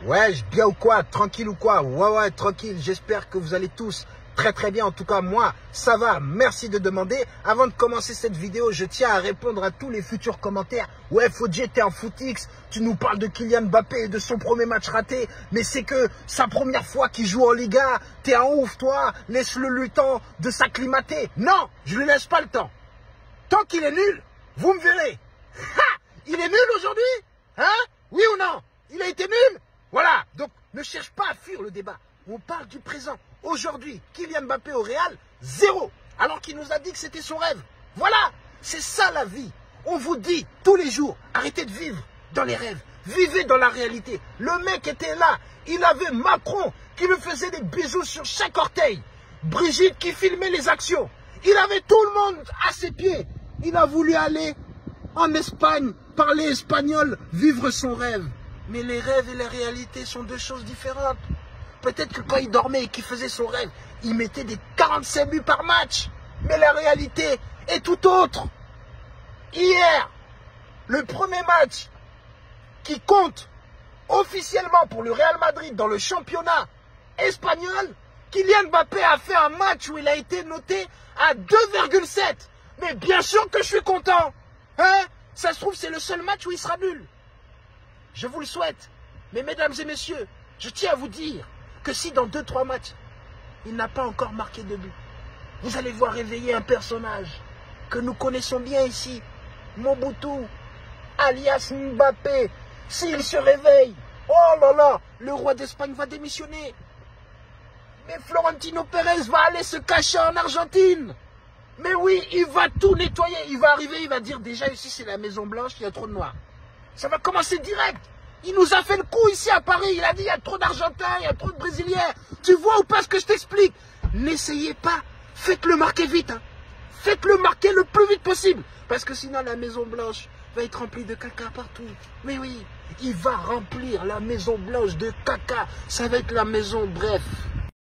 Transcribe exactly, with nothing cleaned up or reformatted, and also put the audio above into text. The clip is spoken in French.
Ouais, bien ou quoi? Tranquille ou quoi? Ouais, ouais, tranquille. J'espère que vous allez tous très très bien. En tout cas, moi, ça va. Merci de demander. Avant de commencer cette vidéo, je tiens à répondre à tous les futurs commentaires. Ouais, Fodji, t'es un footix. Tu nous parles de Kylian Mbappé et de son premier match raté. Mais c'est que sa première fois qu'il joue en Liga. T'es un ouf, toi. Laisse-le le temps de s'acclimater. Non, je lui laisse pas le temps. Tant qu'il est nul, vous me verrez. Ha! Il est nul aujourd'hui? Hein? Oui ou non? Il a été nul? Voilà, donc ne cherche pas à fuir le débat. On parle du présent. Aujourd'hui, Kylian Mbappé au Real, zéro. Alors qu'il nous a dit que c'était son rêve. Voilà, c'est ça la vie. On vous dit tous les jours, arrêtez de vivre dans les rêves. Vivez dans la réalité. Le mec était là. Il avait Macron qui lui faisait des bisous sur chaque orteil. Brigitte qui filmait les actions. Il avait tout le monde à ses pieds. Il a voulu aller en Espagne, parler espagnol, vivre son rêve. Mais les rêves et la réalité sont deux choses différentes. Peut-être que quand il dormait et qu'il faisait son rêve, il mettait des quarante-cinq buts par match. Mais la réalité est tout autre. Hier, le premier match qui compte officiellement pour le Real Madrid dans le championnat espagnol, Kylian Mbappé a fait un match où il a été noté à deux virgule sept. Mais bien sûr que je suis content. Hein? Ça se trouve, c'est le seul match où il sera nul. Je vous le souhaite. Mais mesdames et messieurs, je tiens à vous dire que si dans deux trois matchs, il n'a pas encore marqué de but, vous allez voir réveiller un personnage que nous connaissons bien ici, Mobutu, alias Mbappé. S'il se réveille, oh là là, le roi d'Espagne va démissionner. Mais Florentino Pérez va aller se cacher en Argentine. Mais oui, il va tout nettoyer. Il va arriver, il va dire déjà ici c'est la Maison Blanche, il y a trop de noirs. Ça va commencer direct. Il nous a fait le coup ici à Paris. Il a dit il y a trop d'Argentins, il y a trop de Brésiliens. Tu vois ou pas ce que je t'explique? N'essayez pas. Faites-le marquer vite. Hein. Faites-le marquer le plus vite possible. Parce que sinon la Maison Blanche va être remplie de caca partout. Mais oui, il va remplir la Maison Blanche de caca. Ça va être la maison, bref.